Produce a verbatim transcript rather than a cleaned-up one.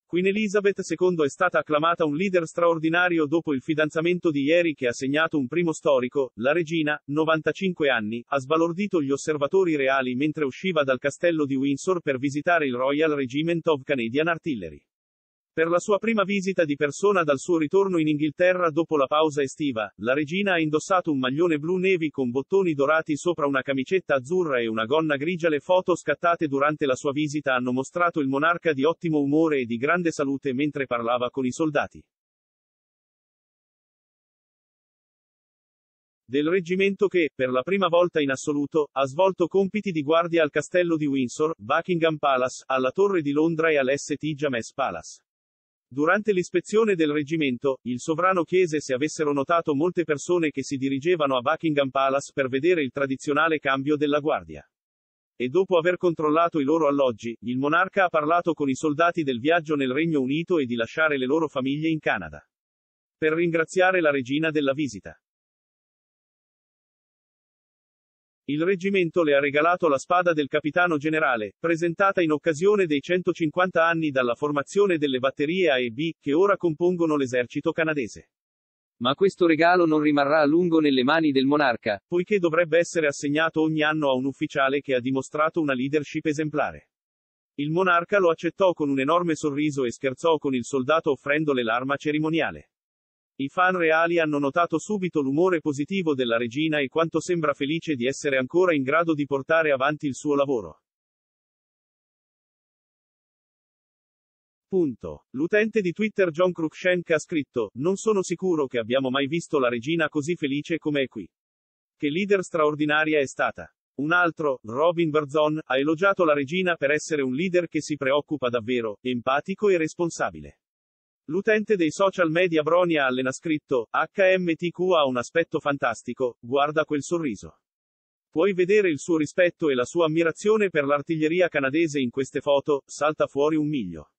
Queen Elizabeth secondo è stata acclamata un leader straordinario dopo il fidanzamento di ieri che ha segnato un primo storico. La regina, novantacinque anni, ha sbalordito gli osservatori reali mentre usciva dal castello di Windsor per visitare il Royal Regiment of Canadian Artillery. Per la sua prima visita di persona dal suo ritorno in Inghilterra dopo la pausa estiva, la regina ha indossato un maglione blu navy con bottoni dorati sopra una camicetta azzurra e una gonna grigia. Le foto scattate durante la sua visita hanno mostrato il monarca di ottimo umore e di grande salute mentre parlava con i soldati del reggimento che, per la prima volta in assoluto, ha svolto compiti di guardia al castello di Windsor, Buckingham Palace, alla Torre di Londra e all'St James Palace. Durante l'ispezione del reggimento, il sovrano chiese se avessero notato molte persone che si dirigevano a Buckingham Palace per vedere il tradizionale cambio della guardia. E dopo aver controllato i loro alloggi, il monarca ha parlato con i soldati del viaggio nel Regno Unito e di lasciare le loro famiglie in Canada. Per ringraziare la regina della visita. Il reggimento le ha regalato la spada del capitano generale, presentata in occasione dei centocinquanta anni dalla formazione delle batterie A e B, che ora compongono l'esercito canadese. Ma questo regalo non rimarrà a lungo nelle mani del monarca, poiché dovrebbe essere assegnato ogni anno a un ufficiale che ha dimostrato una leadership esemplare. Il monarca lo accettò con un enorme sorriso e scherzò con il soldato offrendole l'arma cerimoniale. I fan reali hanno notato subito l'umore positivo della regina e quanto sembra felice di essere ancora in grado di portare avanti il suo lavoro. Punto. L'utente di Twitter John Cruikshank ha scritto: non sono sicuro che abbiamo mai visto la regina così felice come è qui. Che leader straordinaria è stata. Un altro, Robin Burzon, ha elogiato la regina per essere un leader che si preoccupa davvero, empatico e responsabile. L'utente dei social media Bronia Allen ha scritto: H M T Q ha un aspetto fantastico, guarda quel sorriso. Puoi vedere il suo rispetto e la sua ammirazione per l'artiglieria canadese in queste foto, salta fuori un miglio.